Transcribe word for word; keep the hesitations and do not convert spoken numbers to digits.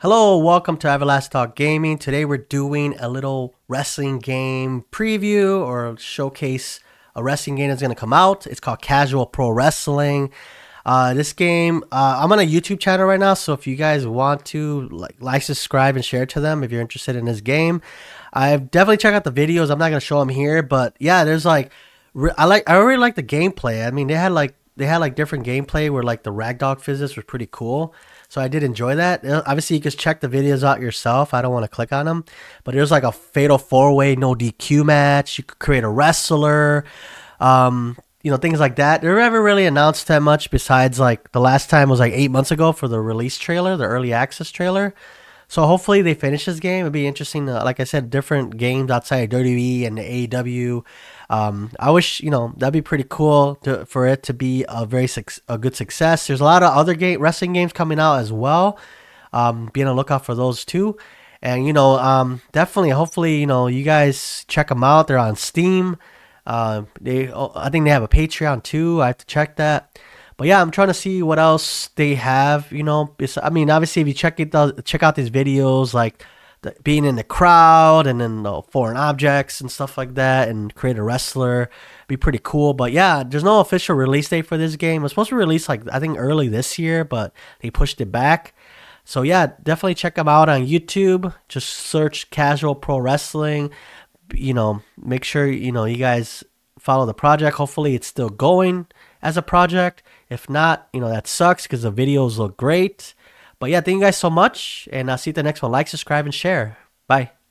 Hello, welcome to Everlast Talk Gaming. Today we're doing a little wrestling game preview or showcase a wrestling game that's going to come out. It's called Casual Pro Wrestling. Uh, this game, uh, I'm on a YouTube channel right now, so if you guys want to like, like, subscribe, and share to them if you're interested in this game. I've definitely checked out the videos. I'm not going to show them here, but yeah, there's like, I like, I really like the gameplay. I mean, they had like, they had like different gameplay where like the ragdoll physics was pretty cool. So I did enjoy that. Uh, Obviously, you can check the videos out yourself. I don't want to click on them. But there's like a fatal four-way no D Q match. You could create a wrestler. Um, you know, things like that. They never really announced that much besides like the last time was like eight months ago for the release trailer, the early access trailer. So hopefully they finish this game. It'd be interesting. To, like I said, different games outside of W W E and the A E W. Um, I wish, you know, that'd be pretty cool to, for it to be a very a good success. There's a lot of other game wrestling games coming out as well. Um, be on the lookout for those too. And, you know, um, definitely, hopefully, you know, you guys check them out. They're on Steam. Uh, they, I think they have a Patreon too. I have to check that. But yeah, I'm trying to see what else they have. You know, I mean, obviously, if you check it, check out these videos, like the, being in the crowd and then the foreign objects and stuff like that, and create a wrestler, be pretty cool. But yeah, there's no official release date for this game. It was supposed to release like I think early this year, but they pushed it back. So yeah, definitely check them out on YouTube. Just search Casual Pro Wrestling. You know, make sure you know you guys follow the project. Hopefully, it's still going as a project. If not, you know, that sucks because the videos look great. But yeah, thank you guys so much, and I'll see you at the next one. Like, subscribe, and share. Bye.